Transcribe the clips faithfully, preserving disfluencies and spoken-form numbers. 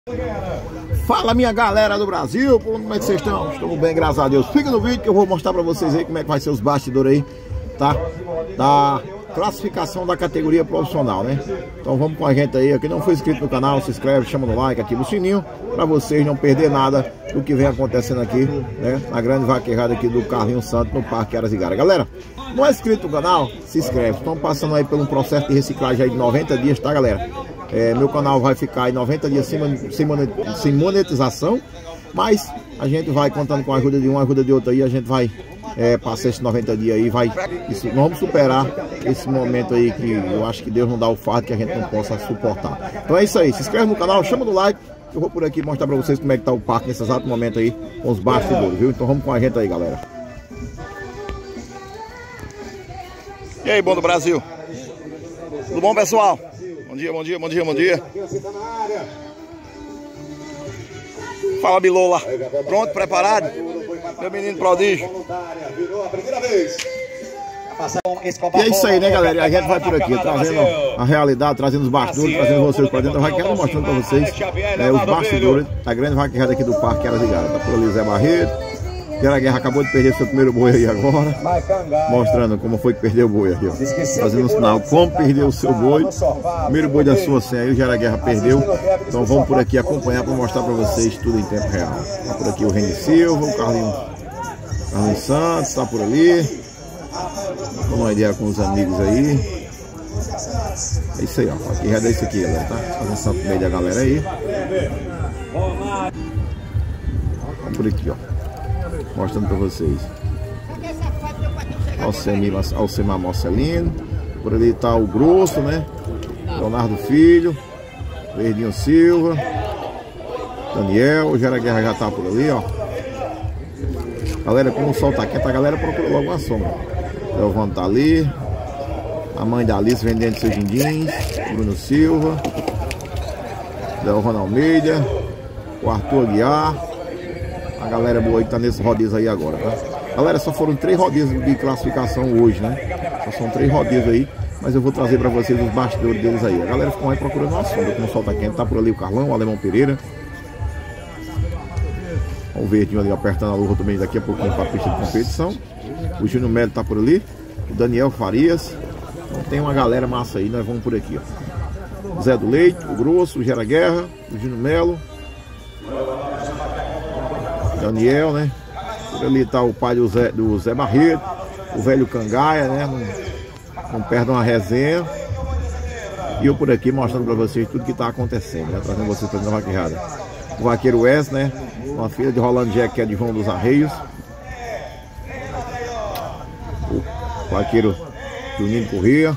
Fala, minha galera do Brasil, como é que vocês estão? Estamos bem, graças a Deus. Fica no vídeo que eu vou mostrar pra vocês aí como é que vai ser os bastidores aí, tá? Da classificação da categoria profissional, né? Então vamos com a gente aí. Quem não for inscrito no canal, se inscreve, chama no like, ativa o sininho pra vocês não perder nada do que vem acontecendo aqui, né? Na grande vaquejada aqui do Carlinhos Santos no Parque Arasigara. Galera, não é inscrito no canal? Se inscreve. Estamos passando aí por um processo de reciclagem aí de noventa dias, tá, galera? É, meu canal vai ficar em noventa dias sem monetização, mas a gente vai contando com a ajuda de um, a ajuda de outro aí, a gente vai é, passar esses noventa dias aí, vai, isso, nós vamos superar esse momento aí que eu acho que Deus não dá o fardo que a gente não possa suportar. Então é isso aí, se inscreve no canal, chama no like, eu vou por aqui mostrar pra vocês como é que tá o parque nesse exato momento aí, com os bastidores, viu? Então vamos com a gente aí, galera. E aí, bom do Brasil? Tudo bom, pessoal? Bom dia, bom dia, bom dia, bom dia. Fala, Bilola. Pronto, preparado? Meu menino prodígio. E é isso aí, né, galera? E a gente vai por aqui, trazendo a realidade, trazendo os bastidores, trazendo vocês para dentro da vaquejada, mostrando para vocês é, os bastidores da grande vaquejada aqui do Parque Arasigara. Tá por ali Zé Barreto. Gera Guerra acabou de perder seu primeiro boi aí agora, mostrando como foi que perdeu o boi aqui, ó. Fazendo um sinal, como perdeu o seu boi, primeiro boi da sua senha aí, o Gera Guerra perdeu. Então vamos por aqui acompanhar para mostrar para vocês tudo em tempo real. Tá por aqui o Reni Silva, o Carlinhos, Carlinhos Santos, tá por ali. Vamos uma ideia com os amigos aí. É isso aí, ó. Aqui já é isso aqui, galera, tá? Fazendo santo no meio da galera aí. Vamos por aqui, ó. Mostrando para vocês. Alcemar Marcelino. Por ali tá o Grosso, né? Leonardo Filho. Verdinho Silva. Daniel. O Gera Guerra já tá por ali, ó. Galera, como o sol tá quente, a galera procura logo uma sombra. Leovan tá ali. A mãe da Alice vendendo seus dindins. Bruno Silva. Leovan Almeida. O Arthur Aguiar. A galera boa aí que tá nesse rodízio aí agora, tá? Galera, só foram três rodízios de classificação hoje, né? Só são três rodízios aí, mas eu vou trazer pra vocês os bastidores deles aí. A galera ficou aí procurando uma sombra, como o sol tá quente. Tá por ali o Carlão, o Alemão Pereira. O Verdinho ali apertando a luva também daqui a pouquinho pra pista de competição. O Júnior Melo tá por ali. O Daniel Farias. Então tem uma galera massa aí, nós vamos por aqui, ó. O Zé do Leite, o Grosso, o Gera Guerra, o Júnior Melo. Daniel, né? Por ali tá o pai do Zé, do Zé Barreto, o velho Cangaia, né? Não, não perde uma resenha. E eu por aqui mostrando pra vocês tudo que tá acontecendo, né? Trazendo vocês pra dentro da vaquejada. O vaqueiro Wes, né? Uma filha de Rolando Jack, que é de João dos Arreios. O vaqueiro Juninho Corrêa.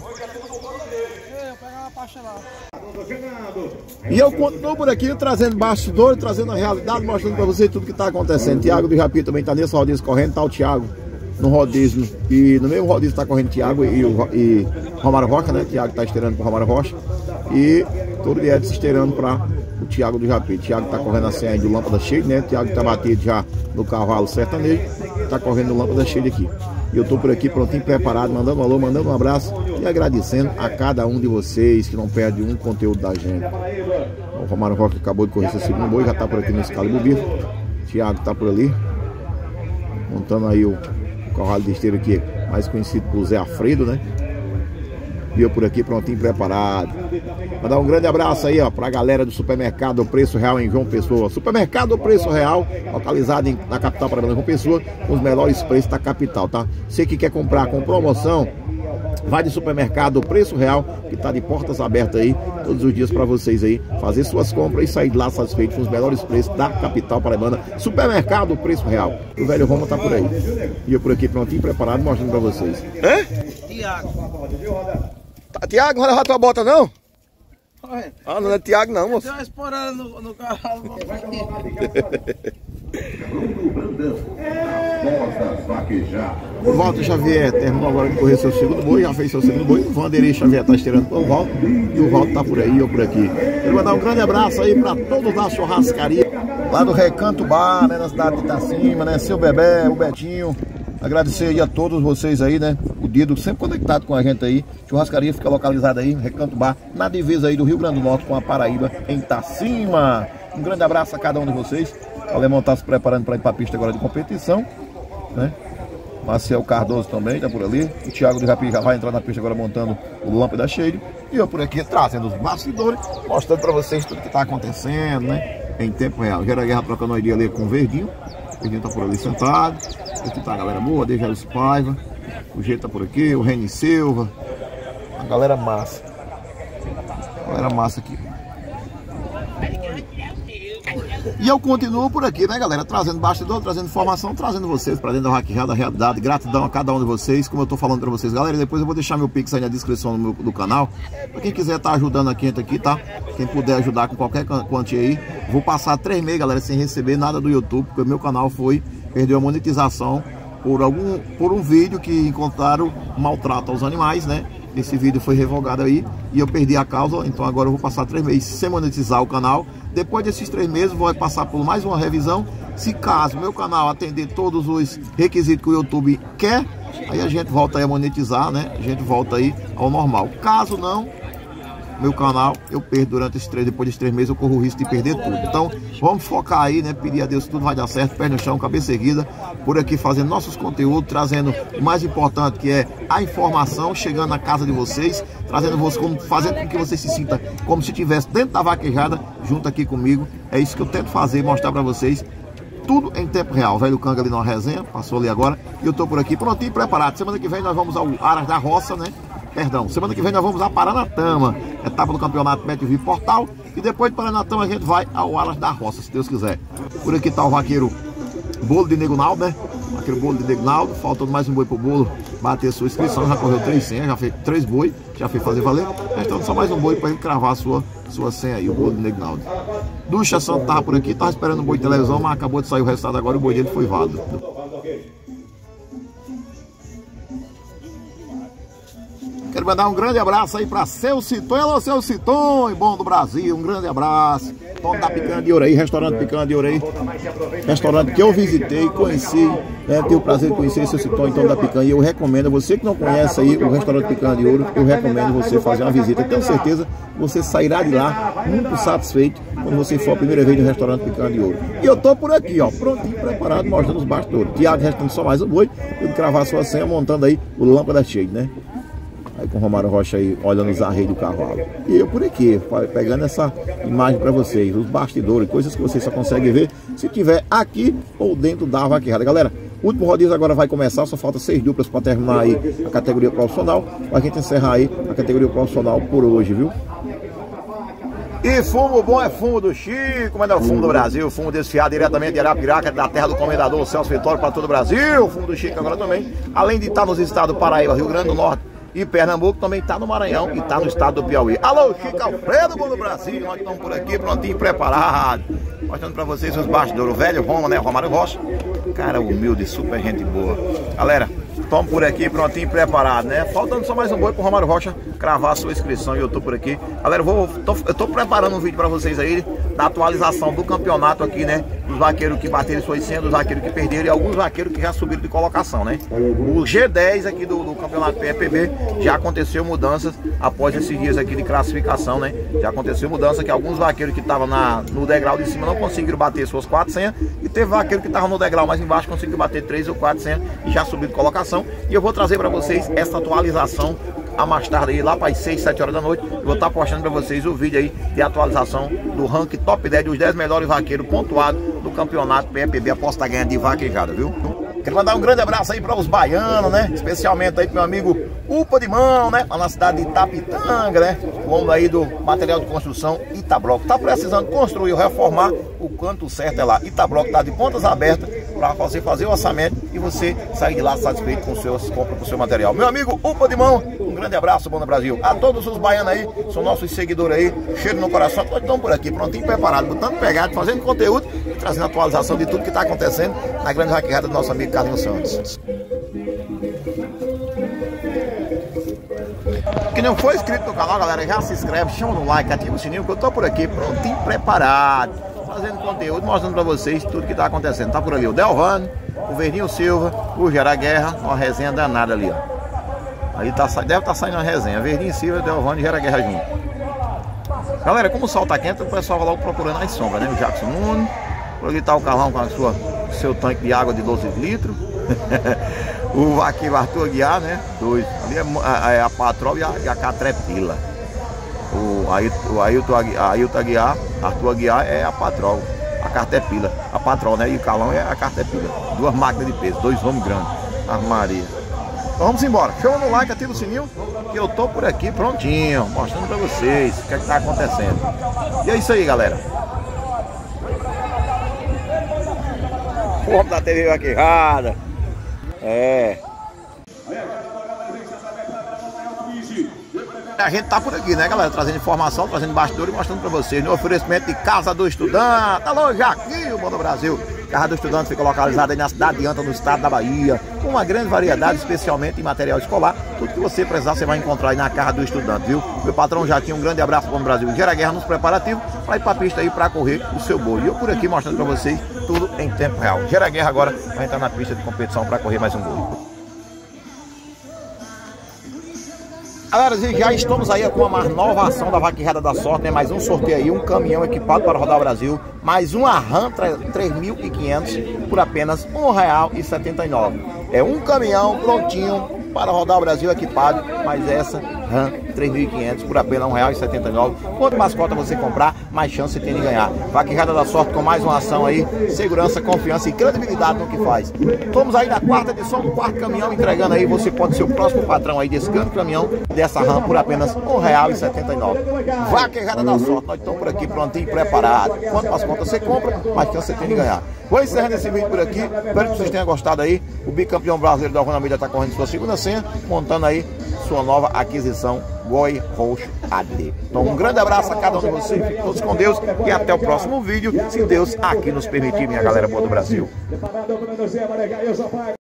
E eu continuo por aqui trazendo bastidores, trazendo a realidade, mostrando para vocês tudo que está acontecendo. Thiago do Japi também está nesse rodízio correndo, tá o Thiago no rodízio. E no mesmo rodízio está correndo Thiago e, o, e Romário Rocha, né? Thiago está esteirando para o Romário Rocha. E todo dia se esteirando para o Thiago do Japi. Thiago está correndo assim aí do Lâmpada Cheia, né? Thiago está batido já no cavalo sertanejo, está correndo no Lâmpada Cheia aqui. E eu estou por aqui prontinho, preparado, mandando um alô, mandando um abraço e agradecendo a cada um de vocês que não perde um conteúdo da gente. O Romário Rocha acabou de correr seu segundo boi, já está por aqui no Excalibur Bicho. Thiago está por ali, montando aí o, o cavalo de esteira aqui, mais conhecido por Zé Alfredo, né? E eu por aqui prontinho, preparado. Mandar um grande abraço aí, ó, pra galera do Supermercado Preço Real em João Pessoa. Supermercado Preço Real, localizado em, na capital paraibana, João Pessoa, com os melhores preços da capital, tá? Você que quer comprar com promoção, vai de Supermercado Preço Real, que tá de portas abertas aí, todos os dias pra vocês aí, fazer suas compras e sair de lá satisfeito com os melhores preços da capital paraibana. Supermercado Preço Real. O velho Roma tá por aí. E eu por aqui prontinho, preparado, mostrando pra vocês. Hã? Tiago. Tá, Tiago, não vai levar tua bota não? Oi. Ah, não é Tiago não, moço. Tem uma esporada no, no cavalo. O Walter Xavier terminou agora de correr seu segundo boi, já fez seu segundo boi. O Vanderlei Xavier tá estirando para o Walter. E o Walter tá por aí, eu por aqui. Quero mandar um grande abraço aí para todos da churrascaria lá do Recanto Bar, né, na cidade de Itacima, né? Seu Bebé, o Betinho. Agradecer aí a todos vocês aí, né? O Dido sempre conectado com a gente aí. Churrascaria fica localizada aí, Recanto Bar, na divisa aí do Rio Grande do Norte com a Paraíba, em Itacima. Um grande abraço a cada um de vocês. O Alemão tá se preparando para ir para a pista agora de competição, né? Marcel Cardoso também tá por ali. O Thiago do Japi já vai entrar na pista agora montando o Lâmpada Cheio. E eu por aqui trazendo os bastidores, mostrando para vocês tudo que tá acontecendo, né? Em tempo real. Gera Guerra trocando uma ideia ali com o Verdinho. O Verdinho tá por ali sentado. Aqui tá a galera boa, Dejaros Paiva. O G tá por aqui, o Reni Silva. A galera massa. A galera massa aqui. E eu continuo por aqui, né, galera? Trazendo bastidor, trazendo informação, trazendo vocês para dentro da Hackeada, da realidade. Gratidão a cada um de vocês, como eu tô falando para vocês, galera. E depois eu vou deixar meu Pix aí na descrição do, meu, do canal. Para quem quiser estar tá ajudando a gente aqui, tá? Quem puder ajudar com qualquer quantia aí. Vou passar três meses, galera, sem receber nada do YouTube, porque o meu canal foi, perdeu a monetização por, algum, por um vídeo que encontraram maltrato aos animais, né? Esse vídeo foi revogado aí e eu perdi a causa, então agora eu vou passar três meses sem monetizar o canal. Depois desses três meses, vou passar por mais uma revisão. Se caso meu canal atender todos os requisitos que o YouTube quer, aí a gente volta aí a monetizar, né? A gente volta aí ao normal. Caso não, meu canal eu perdo durante esses três, depois desses três meses eu corro o risco de perder tudo. Então vamos focar aí, né? Pedir a Deus que tudo vai dar certo, pé no chão, cabeça erguida, por aqui fazendo nossos conteúdos, trazendo o mais importante que é a informação, chegando na casa de vocês, trazendo vocês, como, fazendo com que você se sinta como se estivesse dentro da vaquejada, junto aqui comigo. É isso que eu tento fazer, mostrar para vocês. Tudo em tempo real. Velho Canga ali na resenha, passou ali agora. E eu tô por aqui prontinho e preparado. Semana que vem nós vamos ao Aras da Roça, né? Perdão, semana que vem nós vamos a Paranatama, etapa do campeonato Met V Portal. E depois de Paranatama a gente vai ao Aras da Roça, se Deus quiser. Por aqui tá o vaqueiro Bolo de Nego Naldo, né? Vaqueiro Bolo de Nego Naldo. Faltando mais um boi pro bolo bater sua inscrição. Já correu três senhas, já fez três boi, já fez fazer valer. Restando só mais um boi para ele cravar a sua, sua senha aí, o Bolo de Nego Naldo. Ducha Santo tava por aqui, tava esperando o boi de televisão, mas acabou de sair o resultado agora e o boi dele foi válido. Quero mandar um grande abraço aí para seu Citon. Alô, seu Citon, bom do Brasil, um grande abraço. Dono da Picanha de Ouro aí, restaurante Picanha de Ouro aí. Restaurante que eu visitei, conheci, né, tive o prazer de conhecer seu Citon, então da Picanha. E eu recomendo, você que não conhece aí o restaurante Picanha de Ouro, eu recomendo você fazer uma visita. Eu tenho certeza que você sairá de lá muito satisfeito quando você for a primeira vez no restaurante Picanha de Ouro. E eu tô por aqui, ó, prontinho, preparado, mostrando os bastidores. Tiago restando só mais um boi, eu cravar a sua senha, montando aí o Lâmpada Cheio, né? Aí com o Romário Rocha aí, olhando os arreios do cavalo. E eu por aqui, pegando essa imagem para vocês, os bastidores, coisas que vocês só conseguem ver se tiver aqui ou dentro da vaquejada. Galera, o último rodízio agora vai começar, só falta seis duplas para terminar aí a categoria profissional, para a gente encerrar aí a categoria profissional por hoje, viu? E fumo bom é fumo do Chico, mas é o fumo do Brasil, fumo desfiado diretamente de Arapiraca, da terra do comendador Celso Vitório para todo o Brasil. O fumo do Chico agora também, além de estar nos estados do Paraíba, Rio Grande do Norte e Pernambuco, também está no Maranhão e está no estado do Piauí. Alô, Chico Alfredo, bom do Brasil, nós estamos por aqui, prontinho, preparado, mostrando para vocês os bastidores, o velho Roma, né, Romário Rocha, cara humilde, super gente boa. Galera, estamos por aqui, prontinho, preparado, né, faltando só mais um boi para o Romário Rocha cravar a sua inscrição e eu tô por aqui. Galera, eu, vou, tô, eu tô preparando um vídeo para vocês aí, da atualização do campeonato aqui, né, dos vaqueiros que bateram suas senhas, dos vaqueiros que perderam e alguns vaqueiros que já subiram de colocação, né. O G dez aqui do, do campeonato P P B já aconteceu mudanças após esses dias aqui de classificação, né? Já aconteceu mudança que alguns vaqueiros que estavam no degrau de cima não conseguiram bater suas quatro senhas e teve vaqueiro que estava no degrau mais embaixo conseguiu bater três ou quatro senhas e já subiu de colocação. E eu vou trazer para vocês essa atualização a mais tarde aí, lá para as seis, sete horas da noite. Eu vou estar postando para vocês o vídeo aí de atualização do ranking top dez dos dez melhores vaqueiros pontuados do campeonato P P B Aposta Ganha de Vaquejada, viu? Quero mandar um grande abraço aí para os baianos, né? Especialmente aí pro meu amigo Upa de Mão, né? Lá na cidade de Itapitanga, né? O homem aí do material de construção Itabloco. Tá precisando construir ou reformar, o canto certo é lá. Itabloco tá de pontas abertas para você fazer o orçamento e você sair de lá satisfeito com suas compras, com o seu material. Meu amigo Upa de Mão, um grande abraço, bom no Brasil. A todos os baianos aí, são nossos seguidores aí, cheiro no coração, nós estamos por aqui, prontinho, preparado, botando pegado, fazendo conteúdo e trazendo atualização de tudo que está acontecendo na grande vaquejada do nosso amigo Carlinhos Santos. Quem não for inscrito no canal, galera, já se inscreve, chama no like, ativa o sininho que eu tô por aqui, prontinho, preparado. trazendo conteúdo, mostrando pra vocês tudo que tá acontecendo. Tá por ali o Delvano, o Verdinho Silva, o Gera Guerra, uma resenha danada ali, ó. Aí tá, deve estar tá saindo uma resenha, Verdinho Silva, Delvano e Gera Guerra junto. Galera, como o sol tá quente, o pessoal vai logo procurando as sombras, né? O Jackson Nunes, por ali tá o Carlão com a sua, seu tanque de água de doze litros. O aqui o Arthur Aguiar, né? Dois. Ali é a, é a Patrol e a, e a Catrepila. O Ailton Aguiar, Arthur Aguiar é a Patrol, a Caterpillar, a Patrol, né? E o Calão é a Caterpillar. Duas máquinas de peso, dois homens grandes. Armaria. Então vamos embora. Chama no like, ativa o sininho, que eu tô por aqui prontinho, mostrando pra vocês o que é que tá acontecendo. E é isso aí, galera. O homem da T V aqui errada. É. A gente tá por aqui, né, galera? Trazendo informação, trazendo bastidor e mostrando pra vocês no oferecimento de Casa do Estudante. Alô, Jaquinho, Modo Brasil. Casa do Estudante fica localizada aí na cidade de Anta, no estado da Bahia, com uma grande variedade, especialmente em material escolar. Tudo que você precisar, você vai encontrar aí na Casa do Estudante, viu? Meu patrão Jaquinho, um grande abraço para o Brasil. Gera Guerra nos preparativos para ir pra pista aí pra correr o seu boi. E eu por aqui mostrando pra vocês tudo em tempo real. Gera Guerra agora vai entrar na pista de competição para correr mais um boi. Galera, já estamos aí com uma nova ação da Vaquejada da Sorte, né? Mais um sorteio aí, um caminhão equipado para rodar o Brasil, mais uma RAM três mil e quinhentos por apenas um real e setenta e nove centavos. É um caminhão prontinho para rodar o Brasil equipado, mas essa RAM três mil e quinhentos por apenas um real e setenta e nove centavos. Quanto mais cota você comprar, mais chance você tem de ganhar. Vaquejada da Sorte com mais uma ação aí, segurança, confiança e credibilidade no que faz. Estamos aí na quarta edição do quarto caminhão entregando aí, você pode ser o próximo patrão aí desse grande caminhão, dessa RAM por apenas um real e setenta e nove centavos. Vaquejada da Sorte, nós estamos por aqui prontinho e preparado. Quanto mais contas você compra, mais chance você tem de ganhar. Vou encerrando esse vídeo por aqui, espero que vocês tenham gostado aí. O bicampeão brasileiro da Rua Mídia está correndo sua segunda senha, montando aí sua nova aquisição Goi Roxo A D. Então um grande abraço a cada um de vocês, fiquem todos com Deus e até o próximo vídeo, se Deus aqui nos permitir, minha galera boa do Brasil.